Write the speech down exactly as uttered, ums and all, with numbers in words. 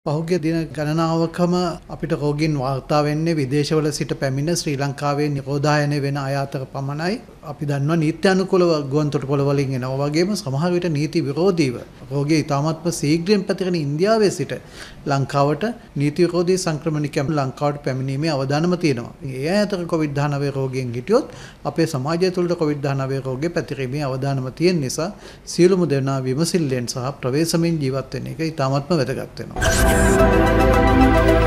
පහුගිය දින ගණනාවකම අපිට රෝගීන් වාර්තා වෙන්නේ විදේශවල සිට පැමිණ ශ්‍රී ලංකාවේ නිරෝධායනය වෙන අය අතර පමණයි. අපි දන්නවා නීත්‍යානුකූලව ගුවන්තොටුපළ වලින් එනවා වගේම සමහර විට නීති විරෝධීව රෝගී ඉතාමත්ම ශීඝ්‍රයෙන් පැතිරෙන ඉන්දියාවේ සිට ලංකාවට නීති විරෝධී සංක්‍රමණිකයන් ලංකාවට පැමිණීමේ අවදානම තියෙනවා. ඒ අතර කොවිඩ් දහනවය රෝගීන් හිටියොත් අපේ සමාජය තුළට කොවිඩ් දහනවය රෝගේ පැතිරීමේ අවදානම තියෙන නිසා සියලුම දෙනා විමසිල්ලෙන් සහ ප්‍රවේශමෙන් ජීවත් වෙන එක ඉතාමත්ම වැදගත් වෙනවා.